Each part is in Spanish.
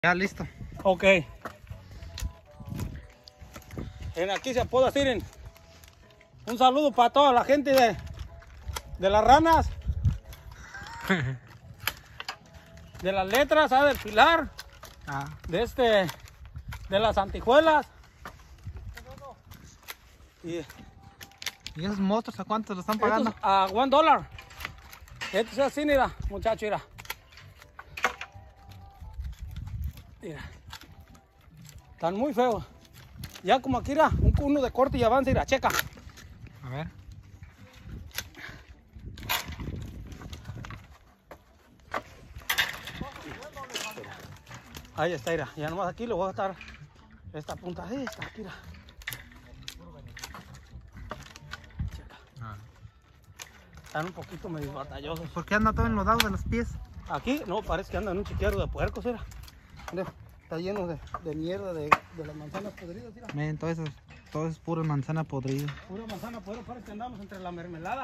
Ya listo. Ok. Aquí se puede decir un saludo para toda la gente de las ranas, de las letras, del Pilar, de las santijuelas. ¿Y esos monstruos a cuánto lo están pagando? Estos a $1. Esto es así, mira, muchacho, mira. Mira. Están muy feos. Ya como aquí, mira, uno de corte y avance, mira, checa. A ver. Ahí está, mira. Ya nomás aquí le voy a estar esta punta. Esta, aquí, mira. Checa. Están un poquito medio batallosos. ¿Por qué anda todo enlodado de los pies? Aquí, no, parece que anda en un chiquero de puercos, mira. Mira, está lleno de mierda de las manzanas podridas, mira. Miren, todo es pura manzana podrida. Pura manzana podrida, parece que andamos entre la mermelada.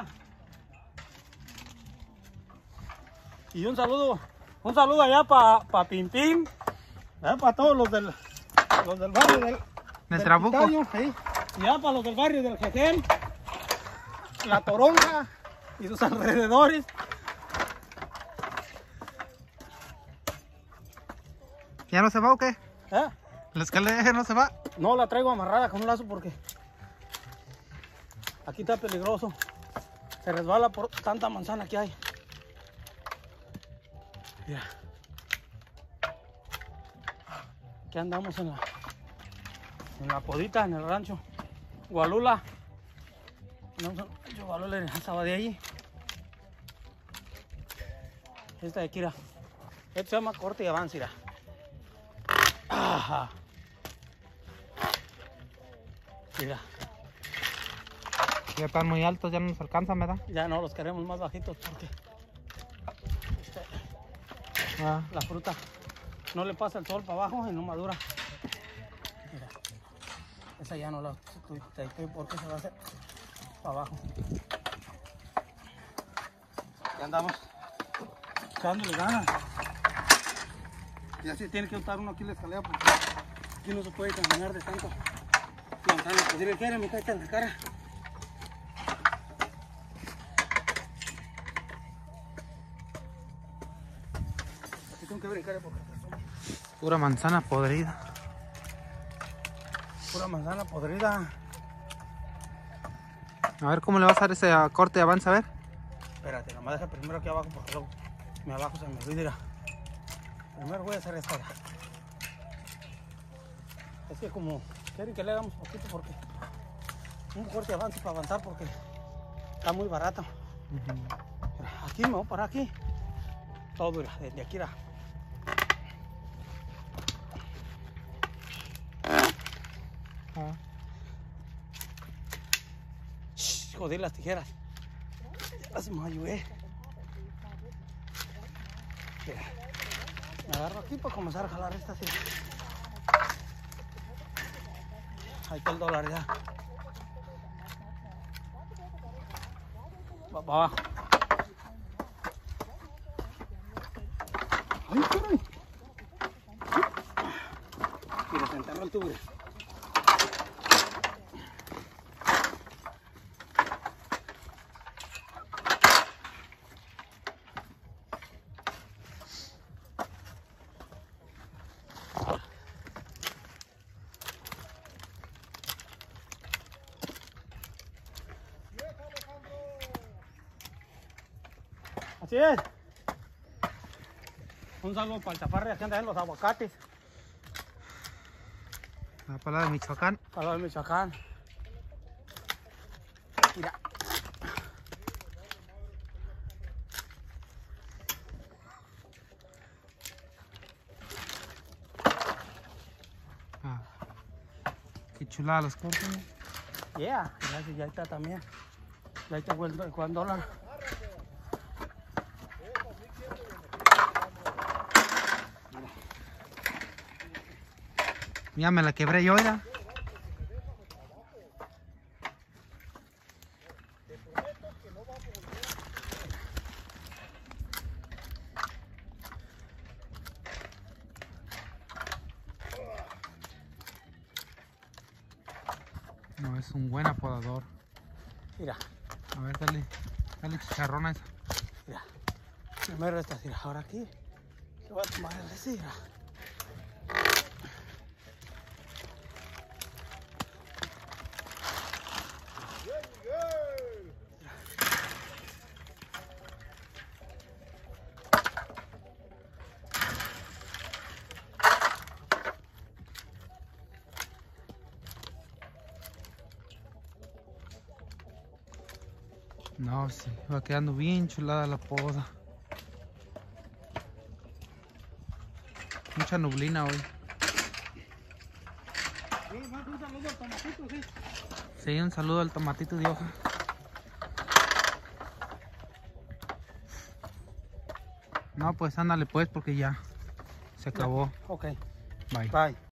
Y un saludo allá para Pimpín, para todos los del barrio del Trabuco. Pitayo, ¿sí? Y ya para los del barrio del Jején, la Toronja y sus alrededores. ¿Ya no se va o qué? ¿Eh? ¿La escalera no se va? No, la traigo amarrada con un lazo porque aquí está peligroso. Se resbala por tanta manzana que hay. Mira. Aquí andamos en la podita, en el rancho Gualula. Andamos en el rancho Gualula, en esa de allí. Esta de aquí, mira. Esto se llama corte y avance, mira. Ajá. Mira. Ya están muy altos, ya no nos alcanzan, ¿verdad? Ya no, los queremos más bajitos porque la fruta no le pasa el sol para abajo y no madura. Mira, esa ya no la estoy porque se va a hacer para abajo. Ya andamos echándole ganas. Y así tiene que estar uno aquí en la escalera porque aquí no se puede caminar de tanto manzana. Pues dile, ¿qué? Me cae en la cara. Aquí tengo que brincar porque Pura manzana podrida. pura manzana podrida. A ver cómo le vas a dar ese corte y avance, a ver. Espérate, nomás deja primero aquí abajo porque luego abajo se me olvida. Primero voy a hacer esta. Es que como quieren que le hagamos poquito porque un corte avance para avanzar porque está muy barato. Aquí me voy para aquí. Todo dura, desde aquí era. Joder, las tijeras. Ya las me ayudé. Me agarro aquí para comenzar a jalar esta. Ahí está el dólar ya. Va para abajo. Ay, caray. Mira, se enterró el tubo. Así es. Un saludo para el chaparre que anda en los aguacates. La palabra de Michoacán. Para el Michoacán. Mira. Qué chulada los cortes. Yeah, ya está también. Ya está el $1. Ya me la quebré yo, ya. No, es un buen apodador. Mira, A ver, dale chicharrón a esa. mira. Primero esta, mira. Ahora aquí. Le voy a tomar el ese, mira. No, sí, va quedando bien chulada la poda. Mucha nublina hoy. Sí, más un saludo al tomatito, sí. Sí, un saludo al tomatito de hoja. No, pues ándale pues porque ya se acabó. Ok, Bye. bye.